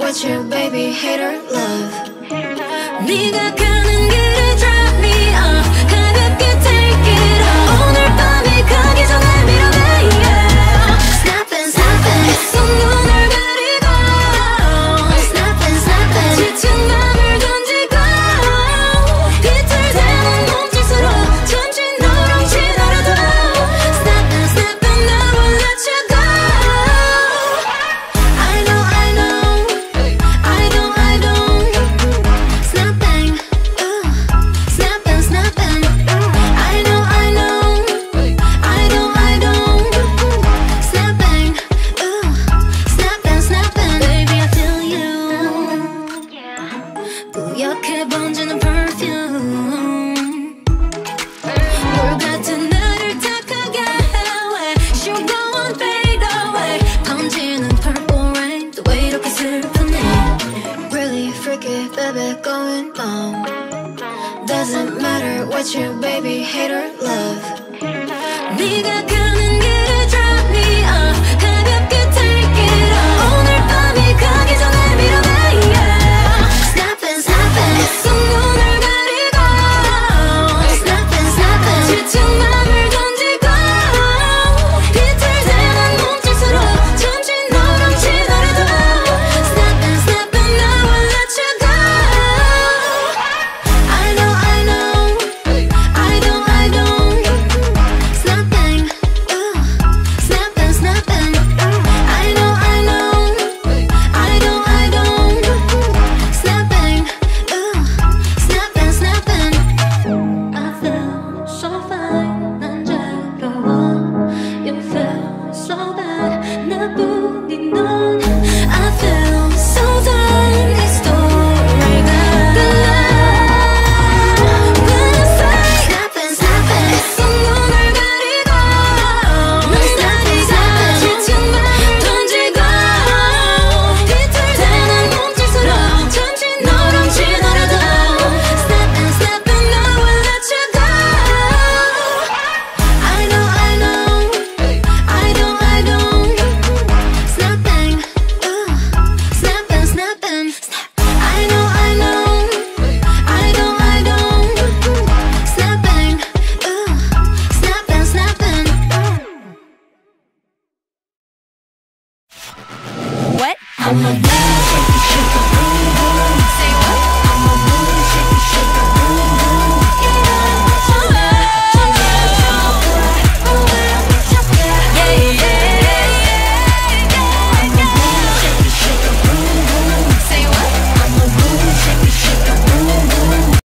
with you, baby, hate or love. 네가 가는 길에 drop me off. 가볍게 take it off. 오늘 밤이 가기 전에 밀어내, yeah. Snapping, snapping. 계속 눈을 가리고. Snapping, snapping. 지친 맘을 던지고. 비틀대는 몸짓으로 전진 너랑 지나려도. Snapping, snapping, I won't let you go. I know, I know. I don't, I don't. Snapping, snapping, snapping. I know, I know. I don't, I don't. Snapping, snapping, snapping. Baby, I feel you. 뿌옇게 번지는 perfume. 물 같은 나를 탁하게 해. She'll go and fade away. 번지는 purple rain. 또 왜 이렇게 슬프니? Really freaky, baby, going numb. Doesn't matter what you, baby, hate or love. 네가 가는 길에 drop me off. 가볍게 take it off. 오늘 밤이 가기 전에 밀어내, yeah. Snapping, snapping. 계속 눈을 가리고. Snapping, snapping. 지친 맘을 던지고. 비틀대는 몸짓으로 전진 너랑 지나려도. Snapping, snapping. I won't let you go. I know, I know. I don't, I don't. Snapping, snapping, snapping. I know, I know. I don't, I don't. Snapping, snapping, snapping. I feel so fine. 난 자유로워. You feel so bad. 나뿐인 넌. I feel so done. 이 스토리가 끝나. When I say Snapping, snapping. 계속 눈을 가리고. Snapping, snapping. 지친 맘 던지고. 비틀대는 몸짓으로 전진 너랑 지나려도. Snapping, snapping. I won't let you go. I know, I know. I don't, I don't. Snapping, snapping, snapping. I know, I know. I don't, I don't. Snapping, snapping, snapping. What? I'm a